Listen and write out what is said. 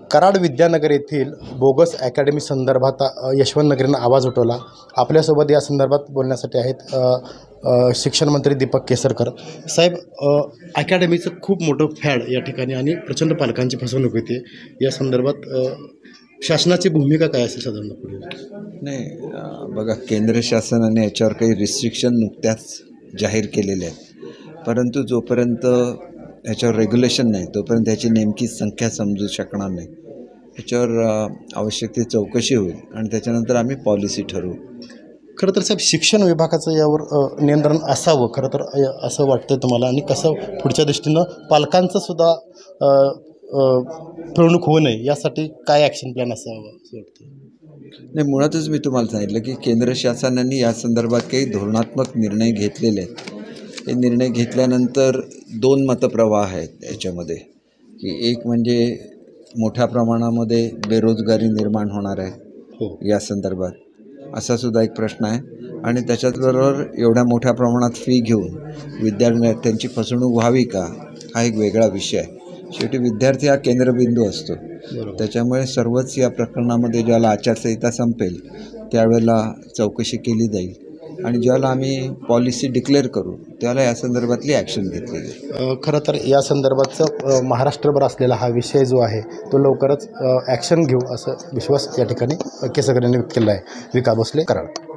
कराड विद्यानगर येथील bogus academy संदर्भात यशवंत नगरीनं आवाज उठवला। आपल्यासोबत या संदर्भात बोलण्यासाठी आहेत शिक्षण मंत्री दीपक केसरकर साहेब। अकॅडमीचं खूप मोठं फॅड या ठिकाणी आणि प्रचंड पालकांची फसवणूक होते। या संदर्भात शासनाची भूमिका काय असेल साधारणपणे? नाही, बघा, केंद्र शासनाने याच्यावर काही रिस्ट्रिक्शन नुकत्याच जाहीर केलेले आहेत, परंतु जोपर्यंत याच्यावर रेग्युलेशन नाही तोपर्यंत याची नेमकी संख्या समजू शकणार नाही। याच्यावर आवश्यक ती चौकशी होईल आणि त्याच्यानंतर आम्ही पॉलिसी ठरवू। खरं तर साहेब, शिक्षण विभागाचं यावर नियंत्रण असावं खरं तर, असं वाटतं तुम्हाला? आणि कसं पुढच्या दृष्टीनं पालकांचं सुद्धा पिळवणूक होऊ नये यासाठी काय ॲक्शन प्लॅन असावं असं वाटतं? नाही, मुळातच मी तुम्हाला सांगितलं की केंद्र शासनाने या संदर्भात काही धोरणात्मक निर्णय घेतलेले आहेत। हे निर्णय घेतल्यानंतर दोन मतप्रवाह आहेत याच्यामध्ये, की एक म्हणजे मोठ्या प्रमाणामध्ये बेरोजगारी निर्माण होणार आहे या संदर्भात, असा सुद्धा एक प्रश्न आहे। आणि त्याच्याचबरोबर एवढ्या मोठ्या प्रमाणात फी घेऊन विद्यार्थ्यांची फसवणूक व्हावी का, हा एक वेगळा विषय आहे। शेवटी विद्यार्थी हा केंद्रबिंदू असतो, त्याच्यामुळे सर्वच या प्रकरणामध्ये ज्यावेळेला आचारसंहिता संपेल त्यावेळेला चौकशी केली जाईल आणि ज्यावेळेला आम्ही पॉलिसी डिक्लेअर करू त्यावेळेला या संदर्भातली ॲक्शन घेतली जाईल। खरं तर या संदर्भातचा महाराष्ट्रभर असलेला हा विषय जो आहे तो लवकरच ॲक्शन घेऊ असं विश्वास या ठिकाणी केसरकर यांनी व्यक्त केला आहे। विका भोसले, कराड।